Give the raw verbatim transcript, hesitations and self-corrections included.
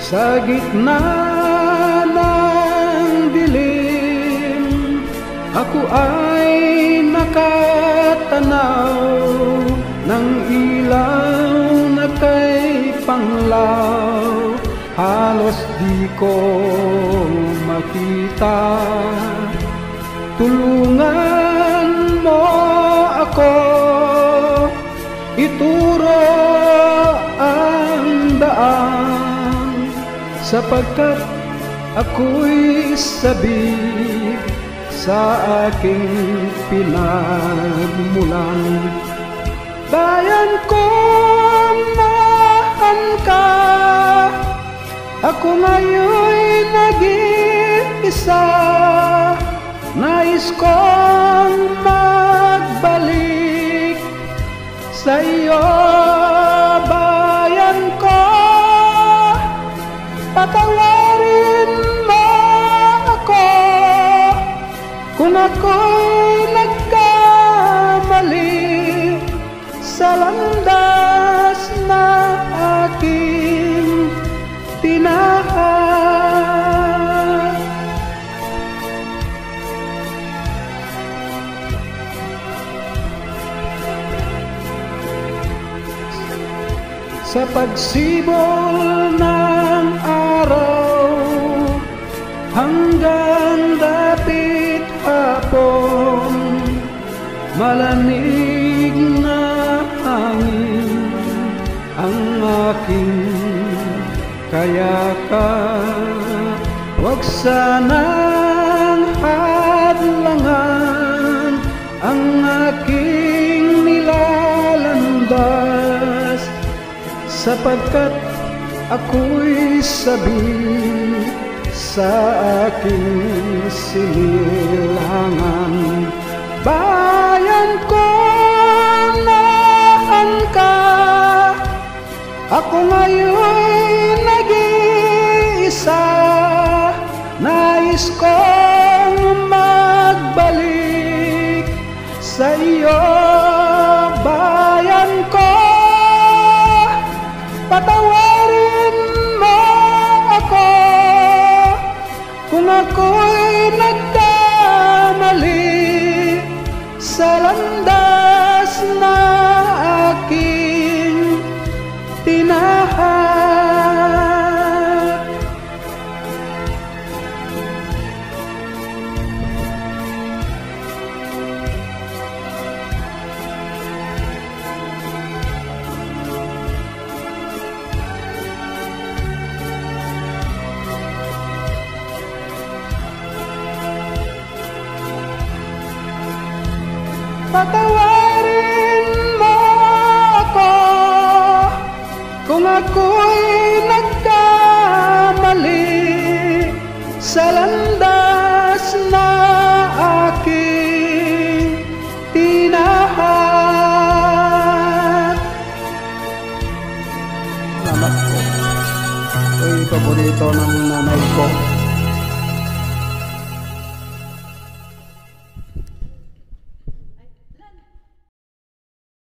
Sa gitna ng dilim, ako ay nakatanaw ng ilaw na kay panglaw. Halos di ko makita. Tulungan mo ako, ituro ang daan, sapagkat ako'y sabik sa aking pinagmulan. Bayan ko, mahal ka, ako ngayon'y nag-iisa. Nais kong magbalik sa iyo, bayan ko. Patawarin mo ako kung ako'y nagkamali sa landas na aking tinahan. Sa pagsibol ng araw hanggang dapit hapon, malamig na hangin ang aking kayakan. Huwag sanang hadlangan ang aking nilalandas, sapagkat ako'y sabik sa aking sinilangan. Bayan ko, nahan ka, ako ngayon'y nag-iisa. Nais kong magbalik sa iyo, bayan ko. Patawarin mo ako kung ako'y nagkamali sa landas na aking tinahan. Patawarin mo ako kung ako'y nagkamali sa landas na aking tinahan. Salamat po. Ito'y paborito ng nanay ko.